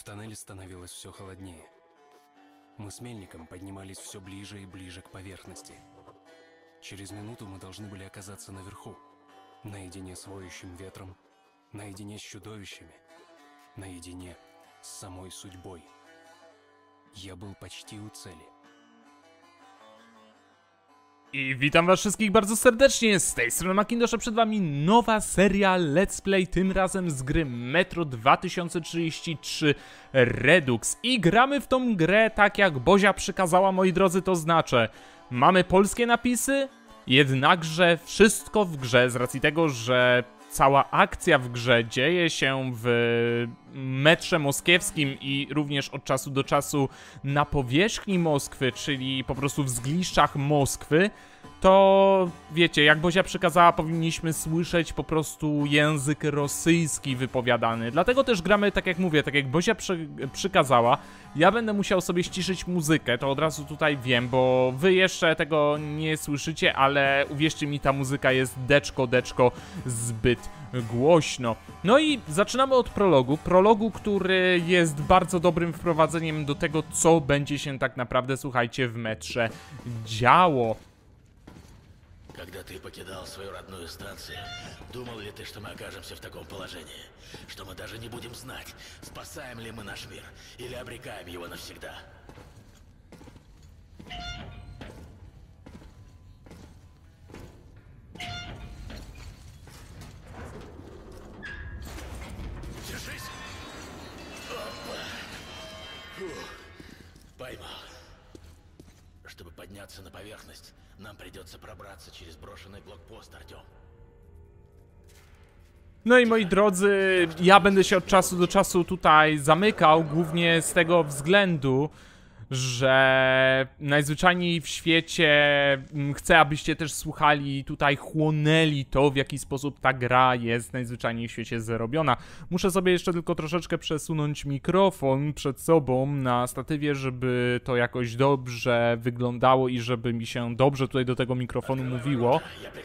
В тоннеле становилось все холоднее. Мы с Мельником поднимались все ближе и ближе к поверхности. Через минуту мы должны были оказаться наверху, наедине с воющим ветром, наедине с чудовищами, наедине z samej судьбой. Ja był почти u celi. I witam was wszystkich bardzo serdecznie, z tej strony Macintosh, a przed wami nowa seria Let's Play, tym razem z gry Metro 2033 Redux. I gramy w tą grę tak jak Bozia przykazała, moi drodzy, to znaczy mamy polskie napisy, jednakże wszystko w grze, z racji tego, że cała akcja w grze dzieje się w metrze moskiewskim i również od czasu do czasu na powierzchni Moskwy, czyli po prostu w zgliszczach Moskwy, to wiecie, jak Bozia przykazała, powinniśmy słyszeć po prostu język rosyjski wypowiadany. Dlatego też gramy, tak jak mówię, tak jak Bozia przykazała. Ja będę musiał sobie ściszyć muzykę, to od razu tutaj wiem, bo wy jeszcze tego nie słyszycie, ale uwierzcie mi, ta muzyka jest deczko zbyt głośno. No i zaczynamy od prologu, który jest bardzo dobrym wprowadzeniem do tego, co będzie się tak naprawdę, słuchajcie, w metrze działo. Когда ты покидал свою родную станцию, думал ли ты, что мы окажемся в таком положении? Что мы даже не будем знать, спасаем ли мы наш мир или обрекаем его навсегда? Держись! Опа! Фух, поймал. Чтобы подняться на поверхность, нам придется пробраться через брошенный блокпост, Артем. No i moi drodzy, ja będę się od czasu do czasu tutaj zamykał, głównie z tego względu, że najzwyczajniej w świecie chcę, abyście też słuchali, tutaj chłonęli to, w jaki sposób ta gra jest najzwyczajniej w świecie zrobiona. Muszę sobie jeszcze tylko troszeczkę przesunąć mikrofon przed sobą na statywie, żeby to jakoś dobrze wyglądało i żeby mi się dobrze tutaj do tego mikrofonu mówiło.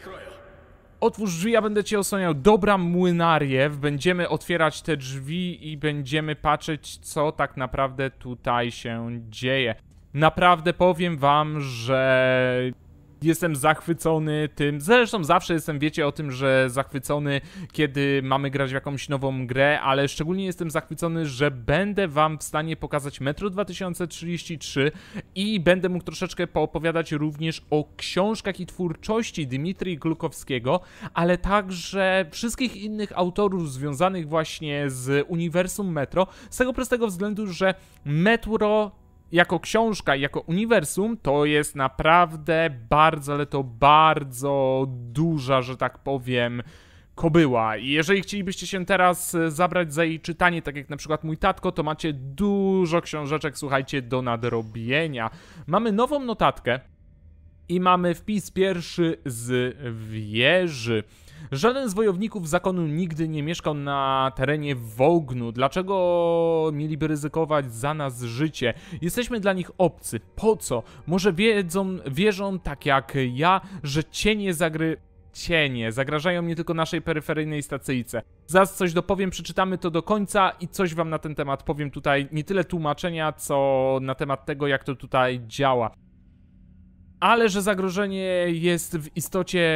Otwórz drzwi, ja będę cię osłaniał. Dobra, młynariew, będziemy otwierać te drzwi i będziemy patrzeć, co tak naprawdę tutaj się dzieje. Naprawdę powiem wam, że jestem zachwycony tym, zresztą zawsze jestem, wiecie o tym, że zachwycony, kiedy mamy grać w jakąś nową grę, ale szczególnie jestem zachwycony, że będę wam w stanie pokazać Metro 2033 i będę mógł troszeczkę poopowiadać również o książkach i twórczości Dmitrija Glukowskiego, ale także wszystkich innych autorów związanych właśnie z uniwersum Metro, z tego prostego względu, że Metro jako książka, jako uniwersum, to jest naprawdę bardzo, ale to bardzo duża, że tak powiem, kobyła. I jeżeli chcielibyście się teraz zabrać za jej czytanie, tak jak na przykład mój tatko, to macie dużo książeczek, słuchajcie, do nadrobienia. Mamy nową notatkę i mamy wpis pierwszy z wieży. Żaden z wojowników zakonu nigdy nie mieszkał na terenie Wognu. Dlaczego mieliby ryzykować za nas życie? Jesteśmy dla nich obcy. Po co? Może wierzą tak jak ja, że cienie zagrażają nie tylko naszej peryferyjnej stacyjce. Zaraz coś dopowiem, przeczytamy to do końca i coś wam na ten temat powiem tutaj. Nie tyle tłumaczenia, co na temat tego, jak to tutaj działa. Ale że zagrożenie jest w istocie...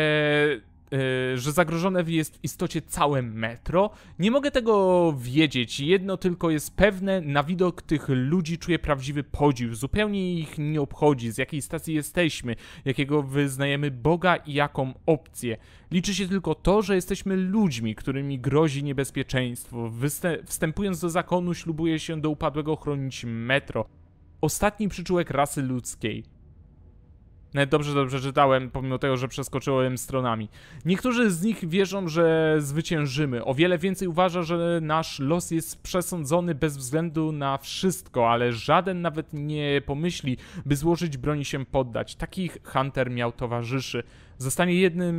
że zagrożone jest w istocie całe metro? Nie mogę tego wiedzieć. Jedno tylko jest pewne, na widok tych ludzi czuję prawdziwy podziw. Zupełnie ich nie obchodzi, z jakiej stacji jesteśmy, jakiego wyznajemy Boga i jaką opcję. Liczy się tylko to, że jesteśmy ludźmi, którymi grozi niebezpieczeństwo. Wstępując do zakonu, ślubuję się do upadłego chronić metro. Ostatni przyczółek rasy ludzkiej. Nawet dobrze czytałem, pomimo tego, że przeskoczyłem stronami. Niektórzy z nich wierzą, że zwyciężymy. O wiele więcej uważa, że nasz los jest przesądzony bez względu na wszystko, ale żaden nawet nie pomyśli, by złożyć broń i się poddać. Takich Hunter miał towarzyszy. Zostanie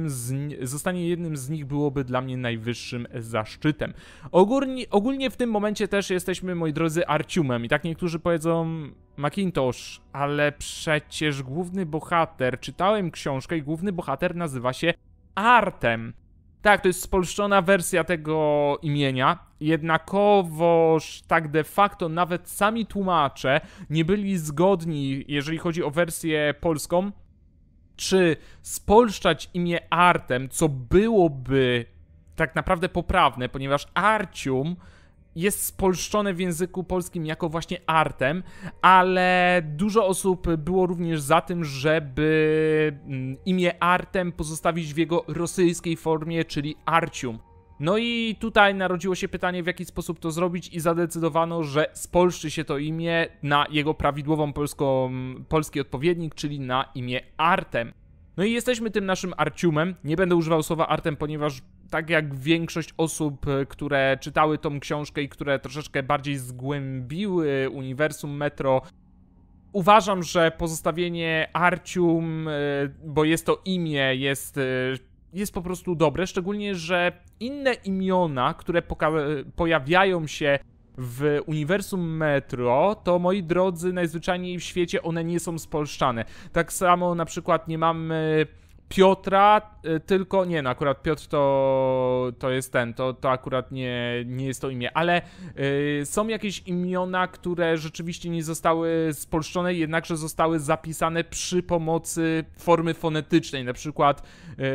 jednym z nich byłoby dla mnie najwyższym zaszczytem. Ogólnie w tym momencie też jesteśmy, moi drodzy, Artiumem. I tak niektórzy powiedzą, Macintosh, ale przecież główny bohater, czytałem książkę i główny bohater nazywa się Artem. Tak, to jest spolszczona wersja tego imienia, jednakowoż tak de facto nawet sami tłumacze nie byli zgodni, jeżeli chodzi o wersję polską, czy spolszczać imię Artem, co byłoby tak naprawdę poprawne, ponieważ Artium jest spolszczone w języku polskim jako właśnie Artem, ale dużo osób było również za tym, żeby imię Artem pozostawić w jego rosyjskiej formie, czyli Artium. No i tutaj narodziło się pytanie, w jaki sposób to zrobić i zadecydowano, że spolszczy się to imię na jego prawidłową polski odpowiednik, czyli na imię Artem. No i jesteśmy tym naszym Artiumem. Nie będę używał słowa Artem, ponieważ tak jak większość osób, które czytały tą książkę i które troszeczkę bardziej zgłębiły uniwersum Metro, uważam, że pozostawienie Artium, bo jest to imię, jest po prostu dobre, szczególnie, że inne imiona, które pojawiają się w uniwersum Metro, to moi drodzy, najzwyczajniej w świecie one nie są spolszczane. Tak samo na przykład nie mamy Piotra, tylko, nie no, akurat Piotr to jest to akurat nie jest to imię, ale są jakieś imiona, które rzeczywiście nie zostały spolszczone, jednakże zostały zapisane przy pomocy formy fonetycznej, na przykład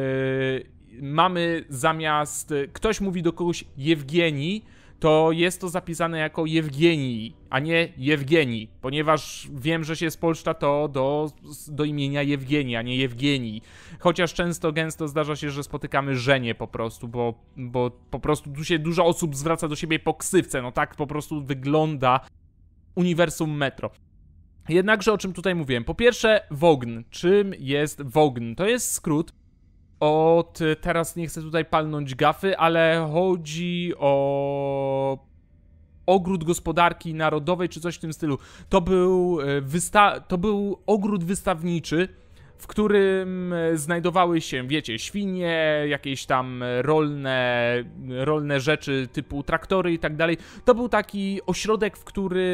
mamy zamiast, ktoś mówi do kogoś Jewgenii, to jest to zapisane jako Jewgenii, a nie Jewgenii, ponieważ wiem, że się spolszcza to do imienia Jewgenii, a nie Jewgenii. Chociaż gęsto zdarza się, że spotykamy Żenię po prostu, bo po prostu tu się dużo osób zwraca do siebie po ksywce, no tak po prostu wygląda uniwersum Metro. Jednakże o czym tutaj mówiłem? Po pierwsze, Wogn. Czym jest Wogn? To jest skrót teraz nie chcę tutaj palnąć gafy, ale chodzi o ogród gospodarki narodowej, czy coś w tym stylu. To był ogród wystawniczy, w którym znajdowały się, wiecie, świnie, jakieś tam rolne rzeczy typu traktory i tak dalej. To był taki ośrodek, w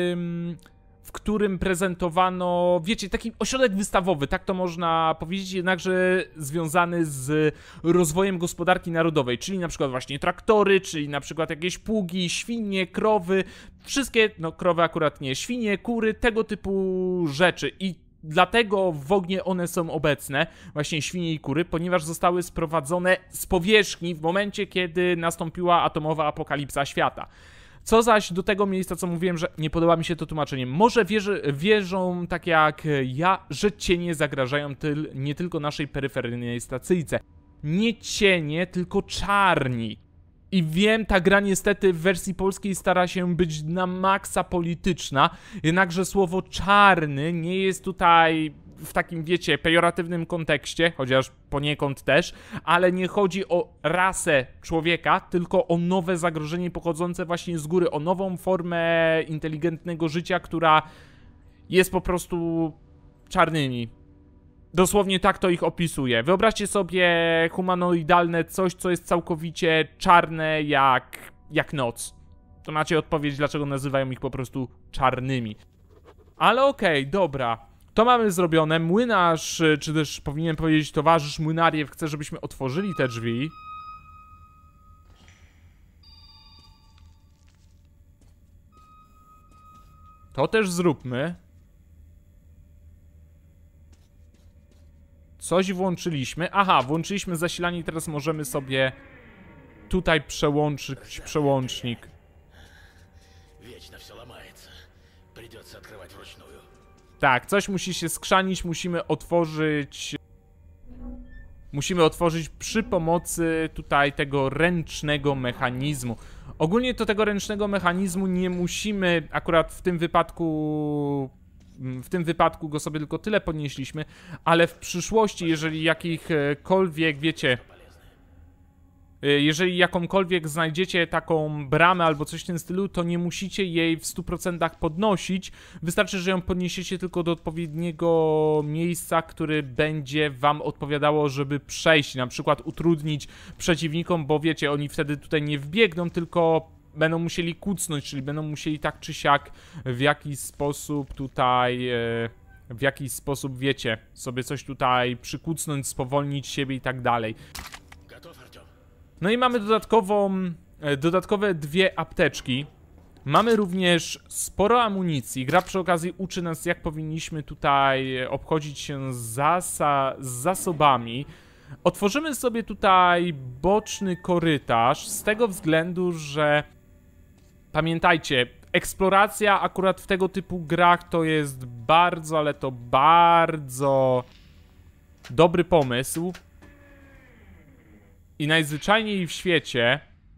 którym prezentowano, wiecie, taki ośrodek wystawowy, tak to można powiedzieć, jednakże związany z rozwojem gospodarki narodowej, czyli na przykład właśnie traktory, czyli na przykład jakieś pługi, świnie, krowy, wszystkie, no krowy akurat nie, świnie, kury, tego typu rzeczy i dlatego w Wognie one są obecne, właśnie świnie i kury, ponieważ zostały sprowadzone z powierzchni w momencie, kiedy nastąpiła atomowa apokalipsa świata. Co zaś do tego miejsca, co mówiłem, że nie podoba mi się to tłumaczenie. Może wierzą, tak jak ja, że cienie zagrażają nie tylko naszej peryferyjnej stacyjce. Nie cienie, tylko czarni. I wiem, ta gra niestety w wersji polskiej stara się być na maksa polityczna, jednakże słowo czarny nie jest tutaj w takim, wiecie, pejoratywnym kontekście, chociaż poniekąd też, ale nie chodzi o rasę człowieka, tylko o nowe zagrożenie pochodzące właśnie z góry, o nową formę inteligentnego życia, która jest po prostu czarnymi. Dosłownie tak to ich opisuje. Wyobraźcie sobie humanoidalne coś, co jest całkowicie czarne jak noc. To macie odpowiedź, dlaczego nazywają ich po prostu czarnymi. Ale okej, dobra. To mamy zrobione. Młynarz, czy też powinien powiedzieć towarzysz Młynariew, chce, żebyśmy otworzyli te drzwi. To też zróbmy. Coś włączyliśmy. Aha, włączyliśmy zasilanie i teraz możemy sobie tutaj przełączyć przełącznik. Вечно все ломается. Придется открывать вручную. Tak, coś musi się skrzanić, musimy otworzyć przy pomocy tutaj tego ręcznego mechanizmu. Ogólnie to tego ręcznego mechanizmu nie musimy, akurat w tym wypadku go sobie tylko tyle podnieśliśmy, ale w przyszłości, jeżeli jakichkolwiek, wiecie, jeżeli jakąkolwiek znajdziecie taką bramę albo coś w tym stylu, to nie musicie jej w 100% podnosić. Wystarczy, że ją podniesiecie tylko do odpowiedniego miejsca, który będzie wam odpowiadało, żeby przejść, na przykład utrudnić przeciwnikom, bo wiecie, oni wtedy tutaj nie wbiegną, tylko będą musieli kucnąć, czyli będą musieli tak czy siak w jakiś sposób tutaj, wiecie, sobie coś tutaj przykucnąć, spowolnić siebie i tak dalej. No i mamy dodatkowe 2 apteczki. Mamy również sporo amunicji. Gra przy okazji uczy nas, jak powinniśmy tutaj obchodzić się z zasobami. Otworzymy sobie tutaj boczny korytarz z tego względu, że pamiętajcie, eksploracja akurat w tego typu grach to jest bardzo, ale to bardzo dobry pomysł. I najzwyczajniej w świecie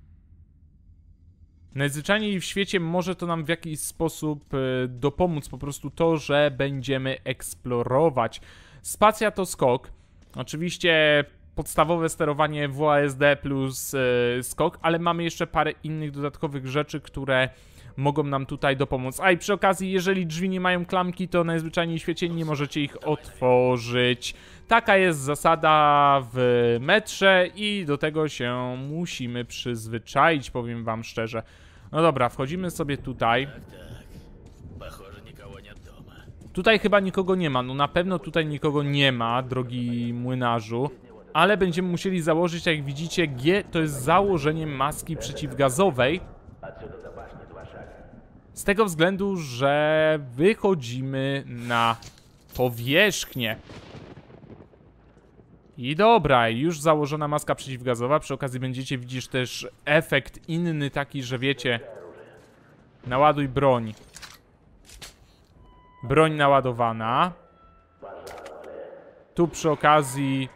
może to nam w jakiś sposób dopomóc po prostu to, że będziemy eksplorować. Spacja to skok. Oczywiście podstawowe sterowanie WASD plus skok, ale mamy jeszcze parę innych dodatkowych rzeczy, które mogą nam tutaj dopomóc. A i przy okazji, jeżeli drzwi nie mają klamki, to najzwyczajniej w świecie nie możecie ich otworzyć. Taka jest zasada w metrze i do tego się musimy przyzwyczaić, powiem wam szczerze. No dobra, wchodzimy sobie tutaj. Tutaj chyba nikogo nie ma, no na pewno tutaj nikogo nie ma, drogi młynarzu. Ale będziemy musieli założyć, jak widzicie, G to jest założenie maski przeciwgazowej. Z tego względu, że wychodzimy na powierzchnię. I dobra, już założona maska przeciwgazowa. Przy okazji będziecie widzieć też efekt inny taki, że wiecie... Naładuj broń. Broń naładowana. Tu przy okazji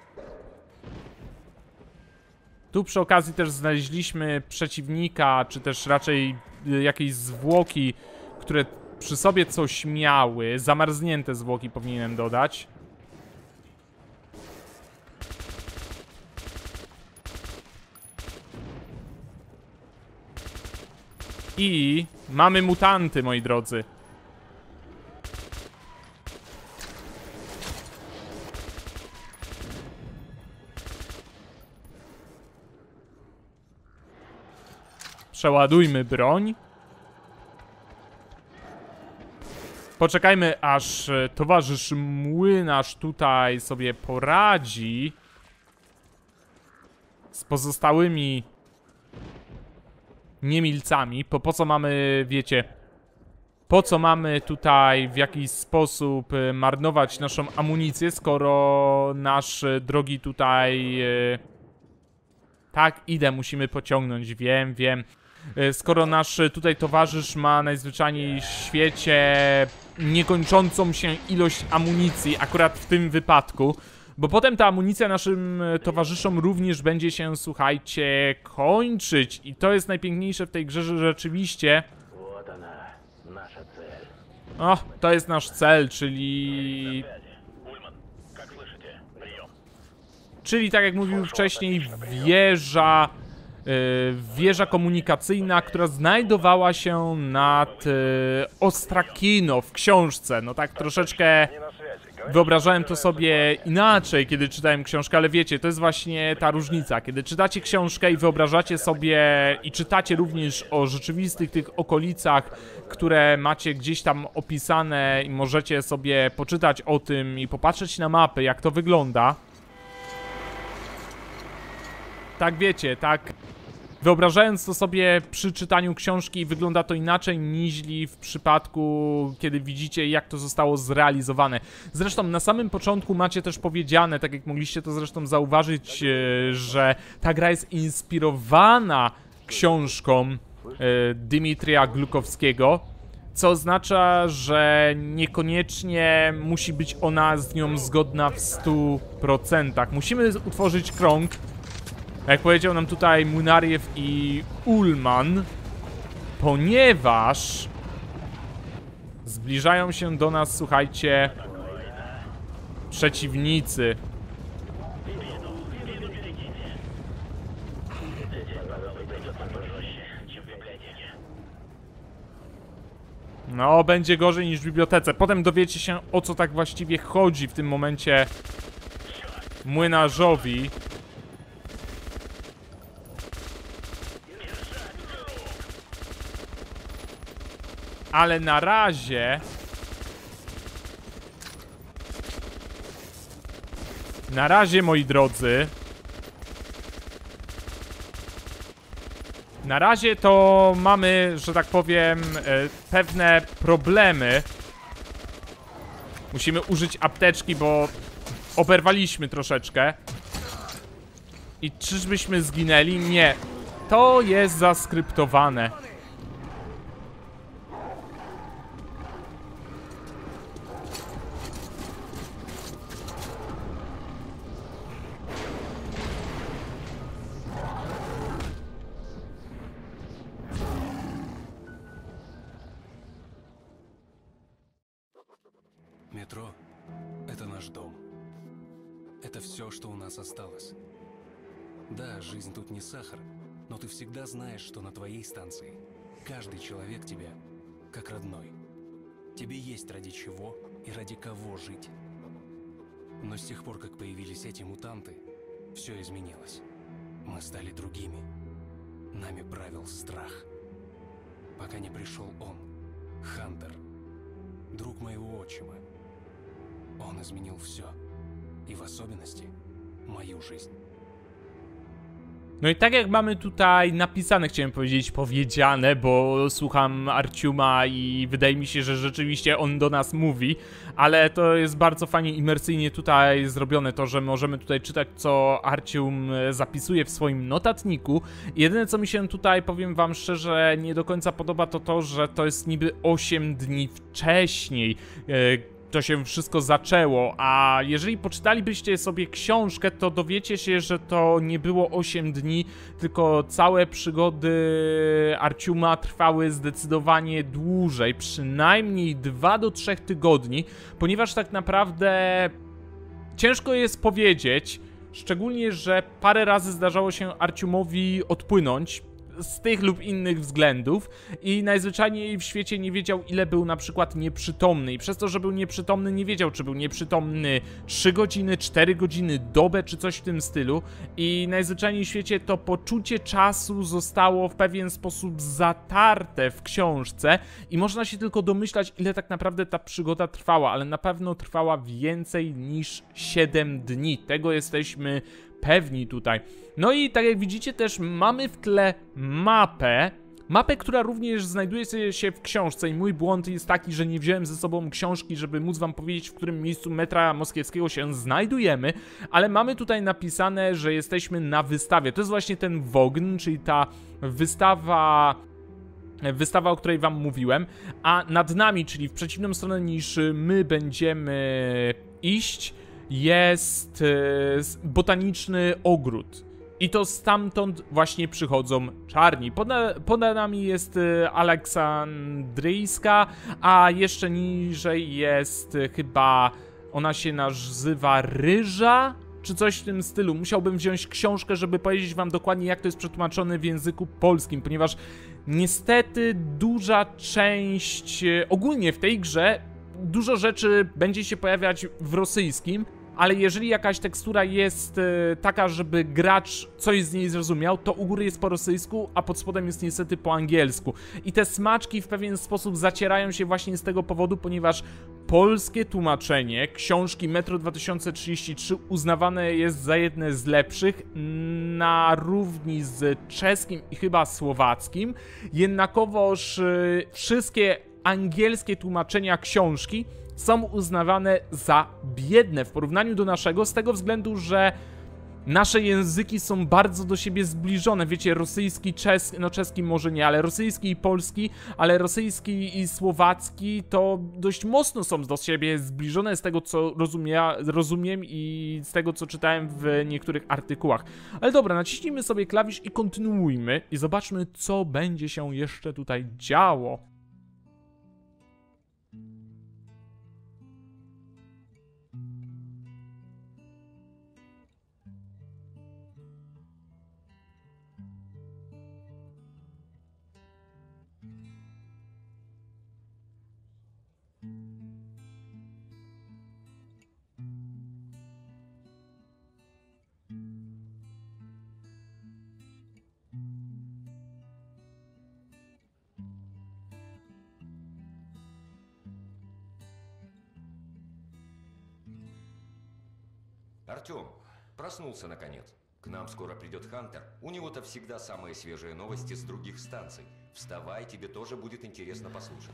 też znaleźliśmy przeciwnika, czy też raczej jakieś zwłoki, które przy sobie coś miały. Zamarznięte zwłoki powinienem dodać. I mamy mutanty, moi drodzy. Przeładujmy broń. Poczekajmy, aż towarzysz młynarz tutaj sobie poradzi z pozostałymi niemilcami. Po co mamy, wiecie, po co mamy tutaj w jakiś sposób marnować naszą amunicję, skoro nasz drogi tutaj... Tak, idę, musimy pociągnąć, wiem. Skoro nasz tutaj towarzysz ma najzwyczajniej w świecie niekończącą się ilość amunicji, akurat w tym wypadku, bo potem ta amunicja naszym towarzyszom również będzie się, słuchajcie, kończyć. I to jest najpiękniejsze w tej grze, że rzeczywiście... O, to jest nasz cel, czyli... Czyli tak jak mówił wcześniej, wieża komunikacyjna, która znajdowała się nad Ostrakino w książce. No tak troszeczkę wyobrażałem to sobie inaczej, kiedy czytałem książkę, ale wiecie, to jest właśnie ta różnica. Kiedy czytacie książkę i wyobrażacie sobie i czytacie również o rzeczywistych tych okolicach, które macie gdzieś tam opisane i możecie sobie poczytać o tym i popatrzeć na mapy, jak to wygląda. Tak wiecie, tak wyobrażając to sobie przy czytaniu książki wygląda to inaczej niż w przypadku, kiedy widzicie, jak to zostało zrealizowane. Zresztą na samym początku macie też powiedziane, tak jak mogliście to zresztą zauważyć, że ta gra jest inspirowana książką Dmitrija Glukowskiego, co oznacza, że niekoniecznie musi być ona z nią zgodna w 100%. Musimy utworzyć krąg. Jak powiedział nam tutaj Młynariew i Ullman, ponieważ zbliżają się do nas, słuchajcie, przeciwnicy. No, będzie gorzej niż w bibliotece. Potem dowiecie się, o co tak właściwie chodzi w tym momencie młynarzowi. Ale na razie, moi drodzy, Na razie to mamy, że tak powiem, pewne problemy. Musimy użyć apteczki, bo oberwaliśmy troszeczkę. I czyżbyśmy zginęli? Nie. To jest zaskryptowane. Метро — это наш дом. Это все, что у нас осталось. Да, жизнь тут не сахар, но ты всегда знаешь, что на твоей станции каждый человек тебя как родной. Тебе есть ради чего и ради кого жить. Но с тех пор, как появились эти мутанты, все изменилось. Мы стали другими. Нами правил страх. Пока не пришел он, Хантер, друг моего отчима. Он изменил все. И в особенности мою жизнь. No i tak jak mamy tutaj napisane, chciałem powiedzieć powiedziane, bo słucham Arciuma i wydaje mi się, że rzeczywiście on do nas mówi, ale to jest bardzo fajnie imersyjnie tutaj zrobione to, że możemy tutaj czytać, co Arcium zapisuje w swoim notatniku. Jedyne, co mi się tutaj, powiem wam szczerze, nie do końca podoba, to to, że to jest niby 8 dni wcześniej. To się wszystko zaczęło, a jeżeli poczytalibyście sobie książkę, to dowiecie się, że to nie było 8 dni, tylko całe przygody Arciuma trwały zdecydowanie dłużej, przynajmniej 2 do 3 tygodni, ponieważ tak naprawdę ciężko jest powiedzieć, szczególnie, że parę razy zdarzało się Arciumowi odpłynąć z tych lub innych względów i najzwyczajniej w świecie nie wiedział, ile był na przykład nieprzytomny i przez to, że był nieprzytomny, nie wiedział, czy był nieprzytomny 3 godziny, 4 godziny, dobę, czy coś w tym stylu i najzwyczajniej w świecie to poczucie czasu zostało w pewien sposób zatarte w książce i można się tylko domyślać, ile tak naprawdę ta przygoda trwała, ale na pewno trwała więcej niż 7 dni. Tego jesteśmy pewni tutaj. No i tak jak widzicie też mamy w tle mapę, która również znajduje się w książce i mój błąd jest taki, że nie wziąłem ze sobą książki, żeby móc wam powiedzieć, w którym miejscu metra moskiewskiego się znajdujemy, ale mamy tutaj napisane, że jesteśmy na wystawie. To jest właśnie ten Wogn, czyli ta wystawa, o której wam mówiłem, a nad nami, czyli w przeciwną stronę niż my będziemy iść, jest botaniczny ogród. I to stamtąd właśnie przychodzą czarni. Pod nami jest Aleksandryjska, a jeszcze niżej jest chyba, ona się nazywa Ryża, czy coś w tym stylu. Musiałbym wziąć książkę, żeby powiedzieć wam dokładnie, jak to jest przetłumaczone w języku polskim, ponieważ niestety duża część, ogólnie w tej grze, dużo rzeczy będzie się pojawiać w rosyjskim, ale jeżeli jakaś tekstura jest taka, żeby gracz coś z niej zrozumiał, to u góry jest po rosyjsku, a pod spodem jest niestety po angielsku. I te smaczki w pewien sposób zacierają się właśnie z tego powodu, ponieważ polskie tłumaczenie książki Metro 2033 uznawane jest za jedne z lepszych, na równi z czeskim i chyba słowackim. Jednakowoż wszystkie angielskie tłumaczenia książki są uznawane za biedne w porównaniu do naszego, z tego względu, że nasze języki są bardzo do siebie zbliżone. Wiecie, rosyjski, czeski, no czeski może nie, ale rosyjski i polski, ale rosyjski i słowacki to dość mocno są do siebie zbliżone z tego, co rozumiem i z tego, co czytałem w niektórych artykułach. Ale dobra, naciśnijmy sobie klawisz i kontynuujmy i zobaczmy, co będzie się jeszcze tutaj działo. Артём, проснулся наконец. К нам скоро придет Хантер. У него-то всегда самые свежие новости с других станций. Вставай, тебе тоже будет интересно послушать.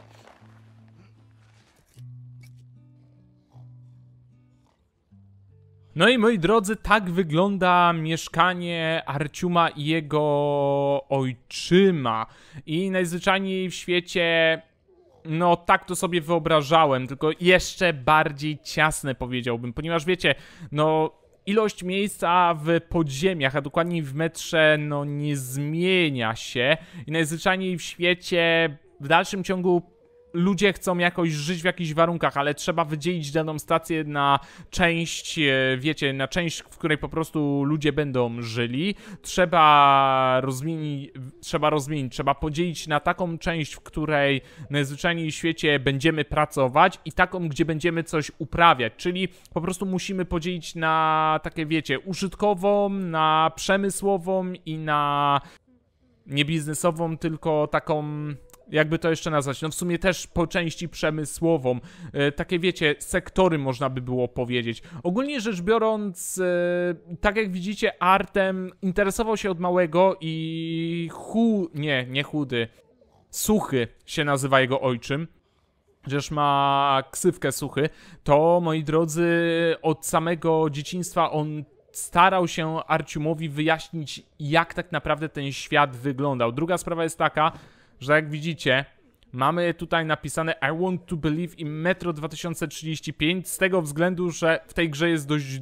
No i moi drodzy, tak wygląda mieszkanie Arciuma i jego ojczyma. I najzwyczajniej w świecie, no tak to sobie wyobrażałem, tylko jeszcze bardziej ciasne powiedziałbym, ponieważ wiecie, no ilość miejsca w podziemiach, a dokładniej w metrze, no nie zmienia się. I najzwyczajniej w świecie w dalszym ciągu ludzie chcą jakoś żyć w jakichś warunkach, ale trzeba wydzielić daną stację na część, wiecie, na część, w której po prostu ludzie będą żyli. Trzeba rozmienić, trzeba podzielić na taką część, w której najzwyczajniej w świecie będziemy pracować i taką, gdzie będziemy coś uprawiać, czyli po prostu musimy podzielić na takie, wiecie, użytkową, na przemysłową i na nie biznesową, tylko taką, jakby to jeszcze nazwać, no w sumie też po części przemysłową. Takie wiecie, sektory można by było powiedzieć. Ogólnie rzecz biorąc, tak jak widzicie, Artem interesował się od małego i nie chudy, Suchy się nazywa jego ojczym. Chociaż ma ksywkę Suchy, to moi drodzy, od samego dzieciństwa on starał się Arciumowi wyjaśnić, jak tak naprawdę ten świat wyglądał. Druga sprawa jest taka, że jak widzicie, mamy tutaj napisane I want to believe in Metro 2035 z tego względu, że w tej grze jest dość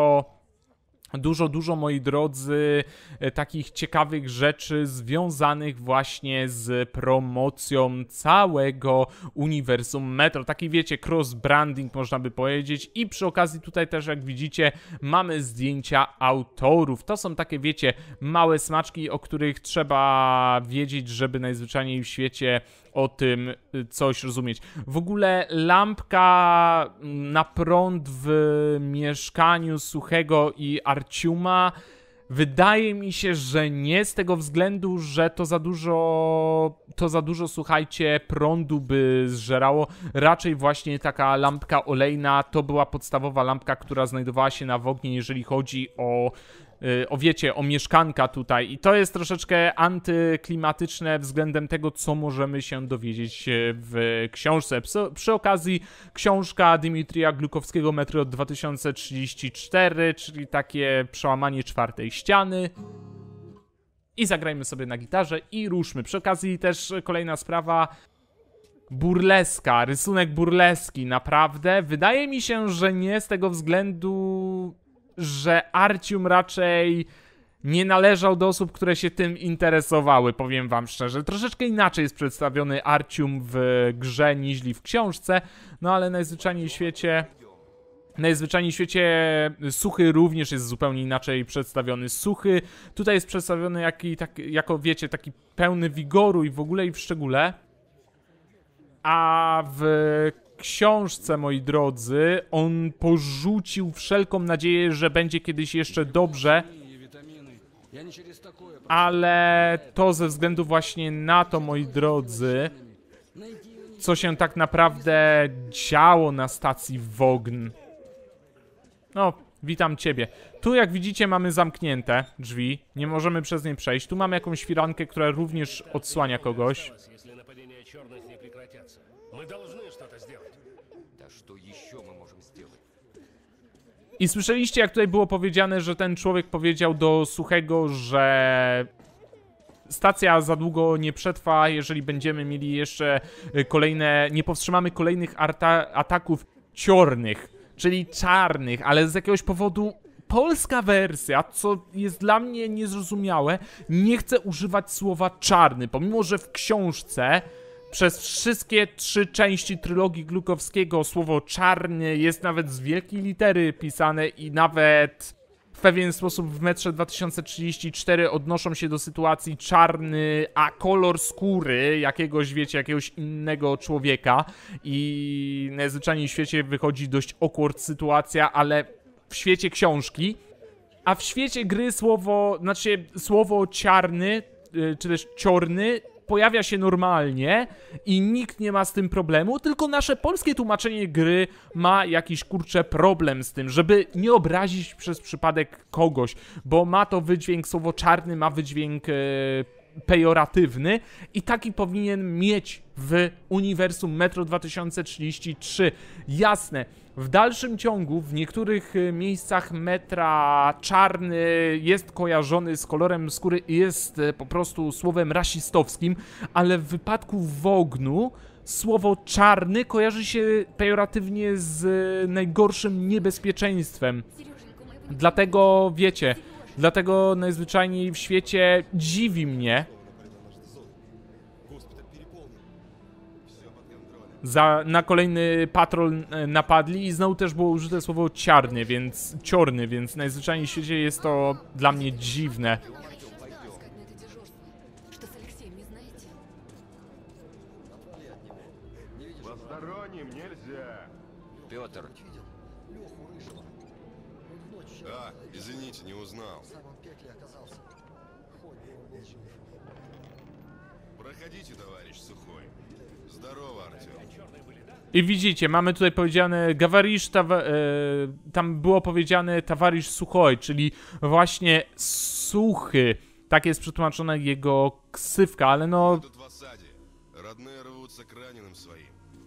dużo, moi drodzy, takich ciekawych rzeczy związanych właśnie z promocją całego uniwersum Metro. Taki wiecie, cross-branding można by powiedzieć i przy okazji tutaj też jak widzicie mamy zdjęcia autorów. To są takie wiecie, małe smaczki, o których trzeba wiedzieć, żeby najzwyczajniej w świecie o tym coś rozumieć. W ogóle lampka na prąd w mieszkaniu Suchego i Arciuma wydaje mi się, że nie z tego względu, że to za dużo, słuchajcie, prądu by zżerało. Raczej właśnie taka lampka olejna to była podstawowa lampka, która znajdowała się na ognie, jeżeli chodzi o wiecie, o mieszkanka tutaj. I to jest troszeczkę antyklimatyczne względem tego, co możemy się dowiedzieć w książce. Przy okazji książka Dmitrija Glukowskiego Metro 2034, czyli takie przełamanie czwartej ściany. I zagrajmy sobie na gitarze i ruszmy. Przy okazji też kolejna sprawa. Burleska, rysunek burleski, naprawdę. Wydaje mi się, że nie z tego względu, że Arcium raczej nie należał do osób, które się tym interesowały, powiem wam szczerze. Troszeczkę inaczej jest przedstawiony Arcium w grze niż w książce, no ale najzwyczajniej w świecie Suchy również jest zupełnie inaczej przedstawiony. Suchy tutaj jest przedstawiony jako wiecie, taki pełny wigoru i w ogóle i w szczególe, a w książce, moi drodzy, on porzucił wszelką nadzieję, że będzie kiedyś jeszcze dobrze, ale to ze względu właśnie na to, moi drodzy, co się tak naprawdę działo na stacji Wogn. No, witam ciebie. Tu, jak widzicie, mamy zamknięte drzwi, nie możemy przez nie przejść. Tu mamy jakąś firankę, która również odsłania kogoś. I słyszeliście, jak tutaj było powiedziane, że ten człowiek powiedział do Suchego, że stacja za długo nie przetrwa, jeżeli będziemy mieli jeszcze kolejne, nie powstrzymamy kolejnych ataków ciornych, czyli czarnych, ale z jakiegoś powodu polska wersja, co jest dla mnie niezrozumiałe, nie chce używać słowa czarny, pomimo że w książce przez wszystkie 3 części trylogii Glukowskiego słowo czarny jest nawet z wielkiej litery pisane i nawet w pewien sposób w Metrze 2034 odnoszą się do sytuacji czarny, a kolor skóry jakiegoś, wiecie, jakiegoś innego człowieka i najzwyczajniej w świecie wychodzi dość awkward sytuacja, ale w świecie książki, a w świecie gry słowo czarny, czy też ciorny pojawia się normalnie i nikt nie ma z tym problemu, tylko nasze polskie tłumaczenie gry ma jakiś, kurczę, problem z tym, żeby nie obrazić przez przypadek kogoś, bo ma to wydźwięk, słowo czarny ma wydźwięk pejoratywny i taki powinien mieć w uniwersum Metro 2033. Jasne, w dalszym ciągu w niektórych miejscach metra czarny jest kojarzony z kolorem skóry i jest po prostu słowem rasistowskim, ale w wypadku Wognu słowo czarny kojarzy się pejoratywnie z najgorszym niebezpieczeństwem. Dlatego, wiecie, dlatego najzwyczajniej w świecie dziwi mnie, na kolejny patrol napadli i znowu też było użyte słowo ciorny, więc najzwyczajniej w świecie jest to dla mnie dziwne. Петр, А, извините, не узнал. Проходите, товарищ Сухой. Здорово, Артем. I widzicie, mamy tutaj powiedziane Gawarisz, tam było powiedziane Tawarisz Suchoj, czyli właśnie suchy. Tak jest przetłumaczona jego ksywka, ale no... Тут в осаде. Родные рвутся к раненым своим.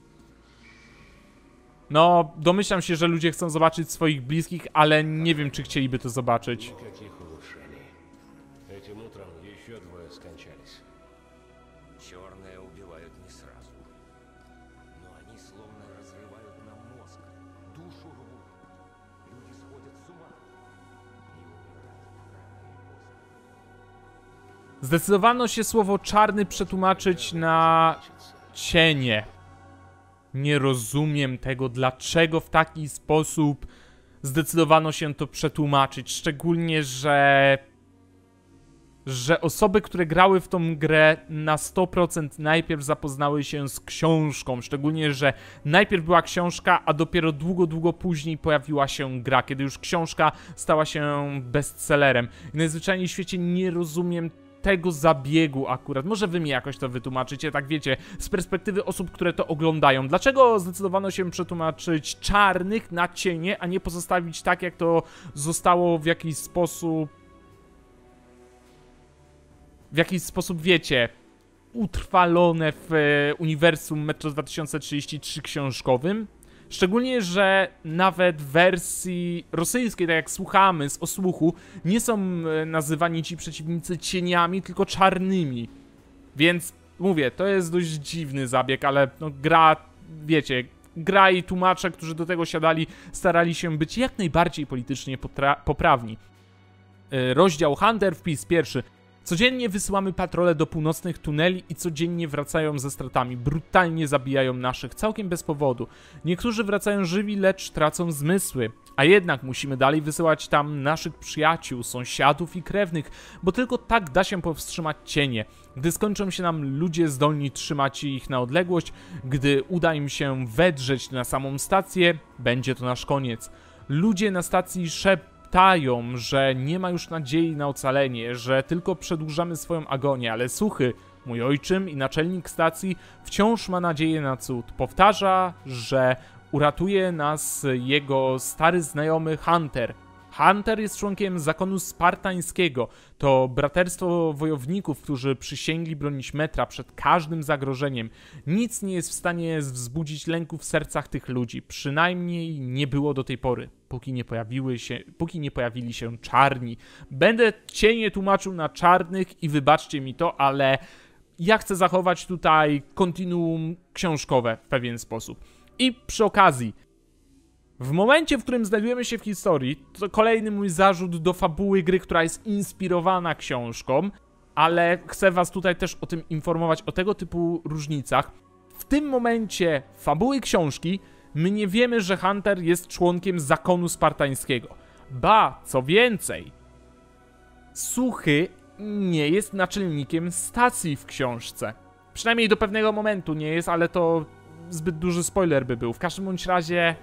No, domyślam się, że ludzie chcą zobaczyć swoich bliskich, ale nie wiem, czy chcieliby to zobaczyć. Никаких улучшений. Этим утром еще двое скончались. черные убивают не сразу. Но они словно разрывают нам мозг, душу рвут. Люди сходят с ума. И умирают рано или поздно. Zdecydowano się słowo czarny przetłumaczyć na cienie. Nie rozumiem tego, dlaczego w taki sposób zdecydowano się to przetłumaczyć. Szczególnie, że osoby, które grały w tą grę na 100% najpierw zapoznały się z książką. Szczególnie, że najpierw była książka, a dopiero długo później pojawiła się gra, kiedy już książka stała się bestsellerem. I najzwyczajniej w świecie nie rozumiem tego zabiegu akurat. Może wy mi jakoś to wytłumaczycie, tak wiecie, z perspektywy osób, które to oglądają. Dlaczego zdecydowano się przetłumaczyć czarnych na cienie, a nie pozostawić tak, jak to zostało w jakiś sposób, wiecie, utrwalone w uniwersum Metro 2033 książkowym? Szczególnie, że nawet w wersji rosyjskiej, tak jak słuchamy z osłuchu, nie są nazywani ci przeciwnicy cieniami, tylko czarnymi. Więc mówię, to jest dość dziwny zabieg, ale no, gra, wiecie, gra i tłumacze, którzy do tego siadali, starali się być jak najbardziej politycznie poprawni. Rozdział Hunter, wpis pierwszy. Codziennie wysyłamy patrole do północnych tuneli i codziennie wracają ze stratami. Brutalnie zabijają naszych, całkiem bez powodu. Niektórzy wracają żywi, lecz tracą zmysły. A jednak musimy dalej wysyłać tam naszych przyjaciół, sąsiadów i krewnych, bo tylko tak da się powstrzymać cienie. Gdy skończą się nam ludzie zdolni trzymać ich na odległość, gdy uda im się wedrzeć na samą stację, będzie to nasz koniec. Ludzie na stacji szeptają, że nie ma już nadziei na ocalenie, że tylko przedłużamy swoją agonię, ale Suchy, mój ojczym i naczelnik stacji, wciąż ma nadzieję na cud. Powtarza, że uratuje nas jego stary znajomy Hunter. Hunter jest członkiem zakonu spartańskiego. To braterstwo wojowników, którzy przysięgli bronić metra przed każdym zagrożeniem. Nic nie jest w stanie wzbudzić lęku w sercach tych ludzi. Przynajmniej nie było do tej pory, póki nie pojawili się czarni. Będę cienie tłumaczył na czarnych i wybaczcie mi to, ale ja chcę zachować tutaj kontinuum książkowe w pewien sposób. I przy okazji, w momencie, w którym znajdujemy się w historii, to kolejny mój zarzut do fabuły gry, która jest inspirowana książką, ale chcę was tutaj też o tym informować, o tego typu różnicach. W tym momencie fabuły książki my nie wiemy, że Hunter jest członkiem zakonu spartańskiego. Ba, co więcej, Suchy nie jest naczelnikiem stacji w książce. Przynajmniej do pewnego momentu nie jest, ale to zbyt duży spoiler by był. W każdym bądź razie...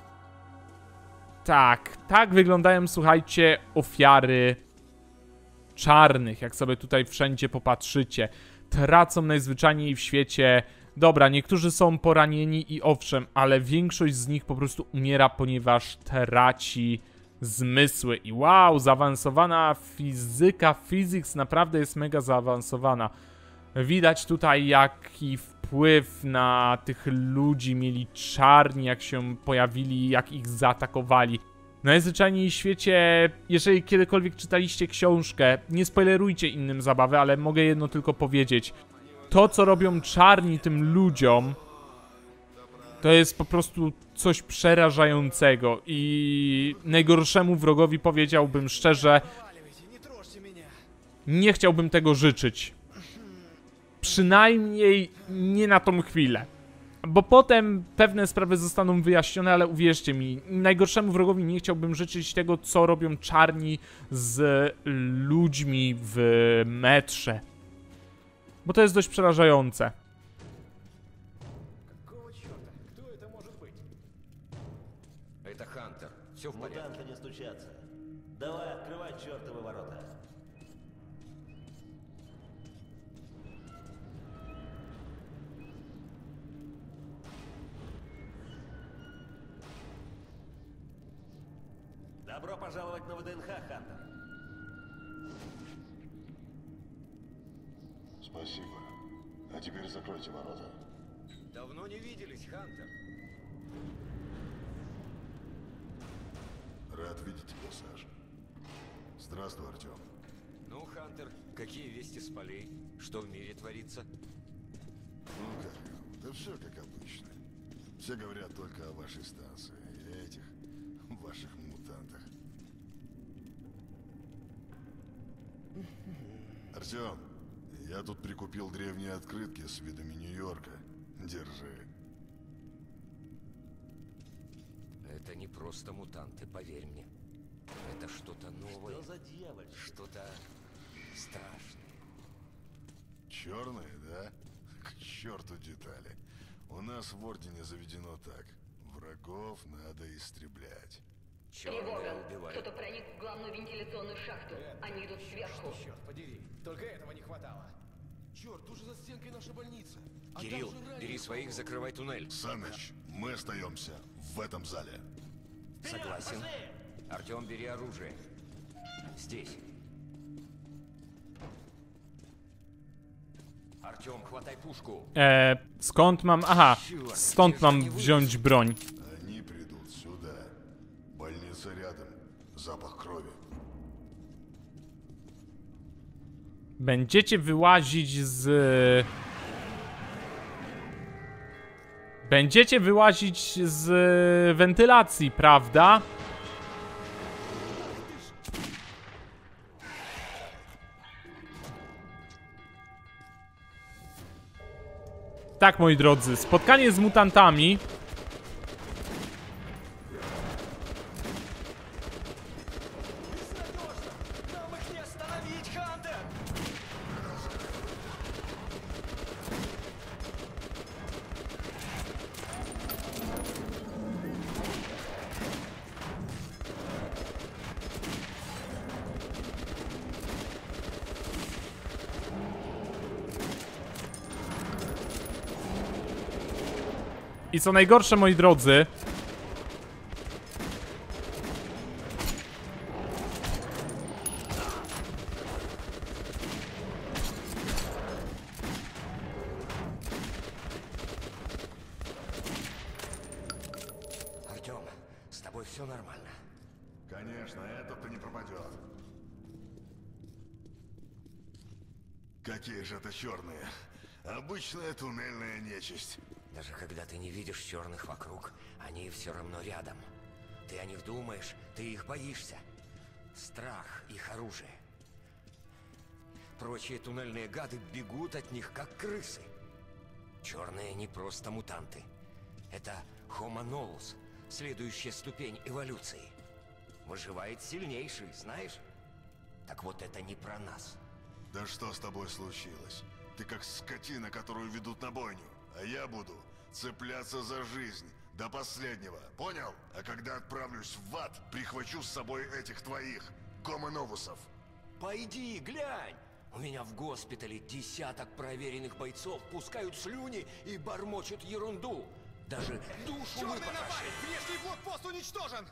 Tak wyglądają, słuchajcie, ofiary czarnych, jak sobie tutaj wszędzie popatrzycie, tracą najzwyczajniej w świecie. Dobra, niektórzy są poranieni i owszem, ale większość z nich po prostu umiera, ponieważ traci zmysły. I wow, zaawansowana fizyka, physics naprawdę jest mega zaawansowana. Widać tutaj, jaki wpływ na tych ludzi mieli czarni, jak się pojawili, jak ich zaatakowali. Najzwyczajniej w świecie, jeżeli kiedykolwiek czytaliście książkę, nie spoilerujcie innym zabawy, ale mogę jedno tylko powiedzieć. To, co robią czarni tym ludziom, to jest po prostu coś przerażającego i najgorszemu wrogowi powiedziałbym szczerze, nie chciałbym tego życzyć. Przynajmniej nie na tą chwilę. Bo potem pewne sprawy zostaną wyjaśnione, ale uwierzcie mi, najgorszemu wrogowi nie chciałbym życzyć tego, co robią czarni z ludźmi w metrze. Bo to jest dość przerażające. Это Хантер. Все в порядке. Мутанты не стучатся. Давай, открывай чертовы ворота. Добро пожаловать на ВДНХ, Хантер. Спасибо. А теперь закройте ворота. Давно не виделись, Хантер. Рад видеть тебя, Саша. Здравствуй, Артем. Ну, Хантер, какие вести с полей? Что в мире творится? Ну как, да все как обычно. Все говорят только о вашей станции и этих ваших мутантах. Артем, я тут прикупил древние открытки с видами Нью-Йорка. Держи. Это не просто мутанты, поверь мне. Это что-то новое, Что за дьявольщина? что-то страшное. Черные, да? К черту детали. У нас в Ордене заведено так. Врагов надо истреблять. Черные Тревога! убивают. Кто-то проник в главную вентиляционную шахту. Они идут сверху. Черт подери, только этого не хватало. Черт, уже за стенкой наша больница. А Кирилл, там же раненых бери своих, полно. закрывай туннель. Саныч, мы остаемся в этом зале. Согласен. Артем, бери оружие. Здесь. Артем, хватай пушку. Skąd mam... Aha, stąd mam wziąć broń. Они придут сюда. Больница рядом. Запах крови. Będziecie wyłazić z... Będziecie wyłazić z wentylacji, prawda? Tak, moi drodzy, spotkanie z mutantami. Нам их не остановить, Хантер! I co najgorsze, moi drodzy, Артем, с тобой все нормально. Конечно, этот-то не пропадет. Какие же это черные? Обычная туннельная нечисть. Даже когда ты не видишь черных вокруг, они все равно рядом. Ты о них думаешь, ты их боишься. Страх — их оружие. Прочие туннельные гады бегут от них, как крысы. Черные не просто мутанты. Это Homo novus, следующая ступень эволюции. Выживает сильнейший, знаешь? Так вот это не про нас. Да что с тобой случилось? Ты как скотина, которую ведут на бойню. А я буду цепляться за жизнь до последнего. Понял? А когда отправлюсь в ад, прихвачу с собой этих твоих гомоновусов. Пойди, глянь! У меня в госпитале десяток проверенных бойцов пускают слюни и бормочут ерунду. Даже душу выпотрошили. Внешний блокпост уничтожен!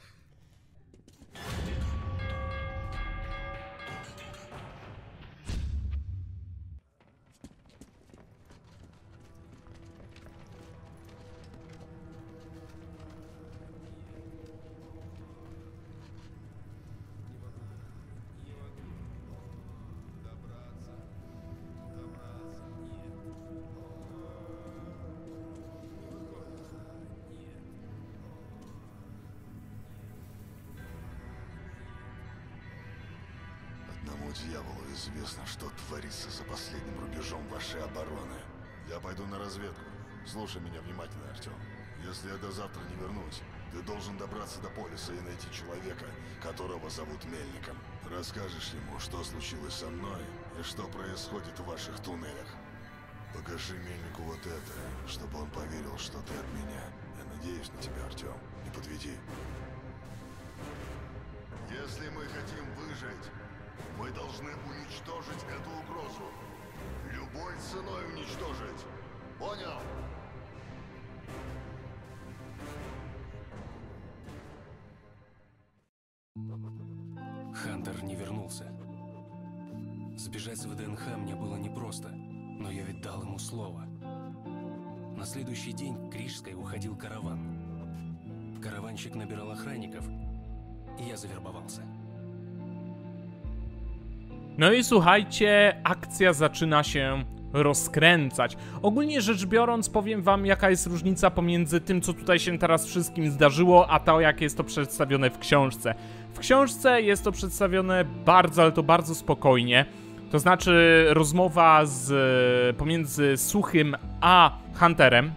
Одному дьяволу известно, что творится за последним рубежом вашей обороны. Я пойду на разведку. Слушай меня внимательно, Артем. Если я до завтра не вернусь, ты должен добраться до полиса и найти человека, которого зовут Мельником. Расскажешь ему, что случилось со мной и что происходит в ваших туннелях. Покажи Мельнику вот это, чтобы он поверил, что ты от меня. Я надеюсь на тебя, Артем. Не подведи. Если мы хотим выжить, мы должны уничтожить эту угрозу. Любой ценой уничтожить. Понял? Хантер не вернулся. Сбежать с ВДНХ мне было непросто, но я ведь дал ему слово. На следующий день к Рижской уходил караван. Караванщик набирал охранников, i ja zawerbowался. No i słuchajcie, akcja zaczyna się rozkręcać. Ogólnie rzecz biorąc, powiem wam, jaka jest różnica pomiędzy tym, co tutaj się teraz wszystkim zdarzyło, a to, jak jest to przedstawione w książce. W książce jest to przedstawione bardzo, ale to bardzo spokojnie. To znaczy rozmowa pomiędzy Suchym a Hunterem.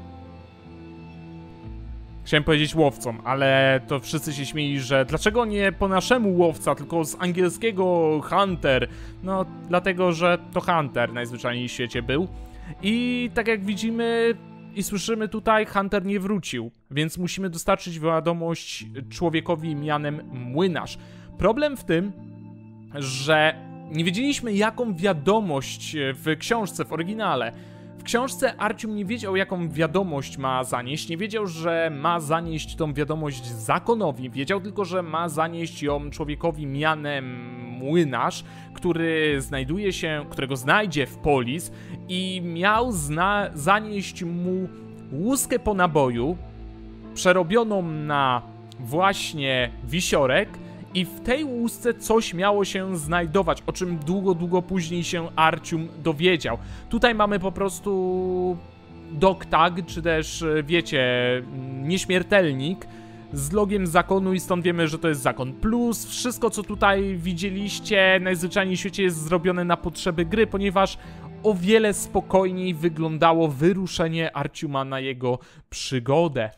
Chciałem powiedzieć łowcą, ale to wszyscy się śmieli, że dlaczego nie po naszemu łowca, tylko z angielskiego Hunter? No, dlatego, że to Hunter najzwyczajniej w świecie był. I tak jak widzimy i słyszymy tutaj, Hunter nie wrócił, więc musimy dostarczyć wiadomość człowiekowi mianem Młynarz. Problem w tym, że nie wiedzieliśmy, jaką wiadomość w książce, w oryginale. W książce Artyom nie wiedział, jaką wiadomość ma zanieść, nie wiedział, że ma zanieść tą wiadomość zakonowi, wiedział tylko, że ma zanieść ją człowiekowi mianem Młynarz, którego znajdzie w Polis i miał zanieść mu łuskę po naboju, przerobioną na właśnie wisiorek, i w tej łusce coś miało się znajdować, o czym długo, długo później się Artyom dowiedział. Tutaj mamy po prostu dog-tag, czy też, wiecie, nieśmiertelnik z logiem zakonu i stąd wiemy, że to jest zakon. Plus wszystko, co tutaj widzieliście, najzwyczajniej w świecie jest zrobione na potrzeby gry, ponieważ o wiele spokojniej wyglądało wyruszenie Artyoma na jego przygodę.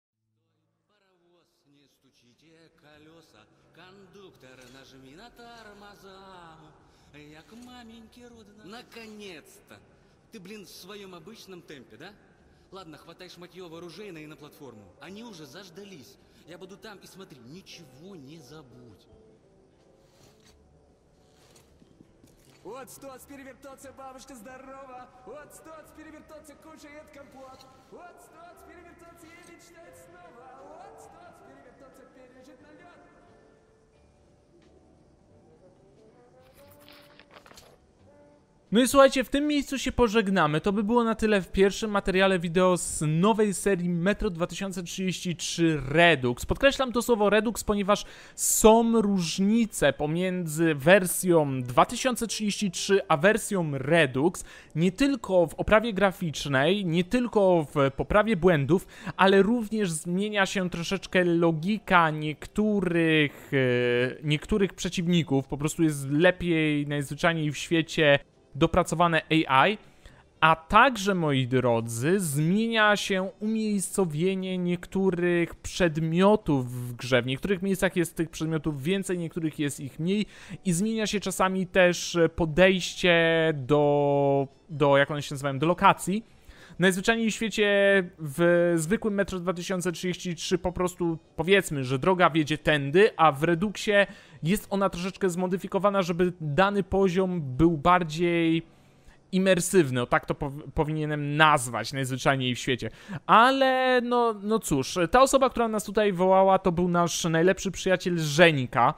Наконец-то! Ты, блин, в своем обычном темпе, да? Ладно, хватай шматьё оружейное и на платформу. Они уже заждались. Я буду там и смотри, ничего не забудь. Вот стоц, перевертоться, бабушка здорова. Вот стоц, перевертоться, кушает компот. Вот стоц, перевертоться и мечтать снова. Вот стоц, перевертоться, пережить налет. No i słuchajcie, w tym miejscu się pożegnamy. To by było na tyle w pierwszym materiale wideo z nowej serii Metro 2033 Redux. Podkreślam to słowo Redux, ponieważ są różnice pomiędzy wersją 2033 a wersją Redux. Nie tylko w oprawie graficznej, nie tylko w poprawie błędów, ale również zmienia się troszeczkę logika niektórych przeciwników. Po prostu jest lepiej najzwyczajniej w świecie dopracowane AI, a także, moi drodzy, zmienia się umiejscowienie niektórych przedmiotów w grze. W niektórych miejscach jest tych przedmiotów więcej, w niektórych jest ich mniej i zmienia się czasami też podejście do jak one się nazywają, do lokacji. Najzwyczajniej w świecie w zwykłym Metro 2033 po prostu powiedzmy, że droga wiedzie tędy, a w Reduxie jest ona troszeczkę zmodyfikowana, żeby dany poziom był bardziej imersywny, o tak to powinienem nazwać najzwyczajniej w świecie. Ale no cóż, ta osoba, która nas tutaj wołała, to był nasz najlepszy przyjaciel Żeńka,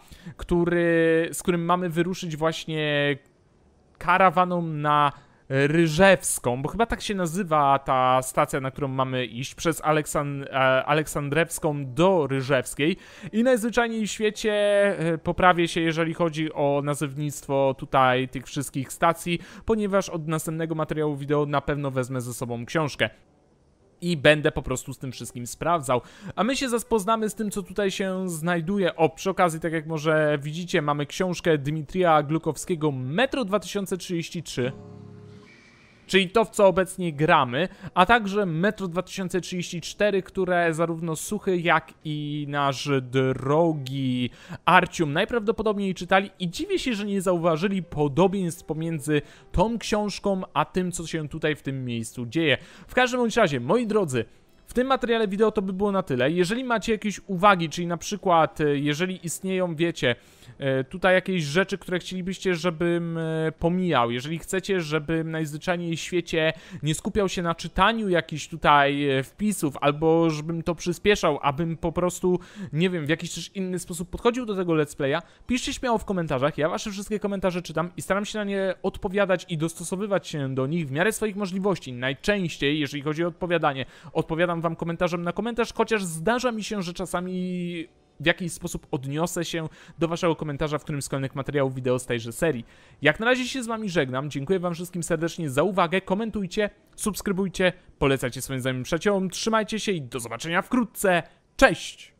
z którym mamy wyruszyć właśnie karawaną na Ryżewską, bo chyba tak się nazywa ta stacja, na którą mamy iść, przez Aleksandrewską do Ryżewskiej i najzwyczajniej w świecie poprawię się, jeżeli chodzi o nazewnictwo tutaj tych wszystkich stacji, ponieważ od następnego materiału wideo na pewno wezmę ze sobą książkę. I będę po prostu z tym wszystkim sprawdzał. A my się zapoznamy z tym, co tutaj się znajduje. O, przy okazji, tak jak może widzicie, mamy książkę Dmitrija Glukowskiego Metro 2033. Czyli to, w co obecnie gramy, a także Metro 2034, które zarówno Suchy, jak i nasz drogi Arcium najprawdopodobniej czytali i dziwię się, że nie zauważyli podobieństw pomiędzy tą książką, a tym, co się tutaj w tym miejscu dzieje. W każdym bądź razie, moi drodzy, w tym materiale wideo to by było na tyle. Jeżeli macie jakieś uwagi, czyli na przykład, jeżeli istnieją, wiecie, tutaj jakieś rzeczy, które chcielibyście, żebym pomijał, jeżeli chcecie, żebym najzwyczajniej w świecie nie skupiał się na czytaniu jakichś tutaj wpisów, albo żebym to przyspieszał, abym po prostu, nie wiem, w jakiś też inny sposób podchodził do tego let's playa, piszcie śmiało w komentarzach, ja wasze wszystkie komentarze czytam i staram się na nie odpowiadać i dostosowywać się do nich w miarę swoich możliwości. Najczęściej, jeżeli chodzi o odpowiadanie, odpowiadam wam komentarzem na komentarz, chociaż zdarza mi się, że czasami w jakiś sposób odniosę się do waszego komentarza w którymś z kolejnych materiałów wideo z tejże serii. Jak na razie się z wami żegnam, dziękuję wam wszystkim serdecznie za uwagę, komentujcie, subskrybujcie, polecajcie swoim znajomym przyjaciołom, trzymajcie się i do zobaczenia wkrótce, cześć!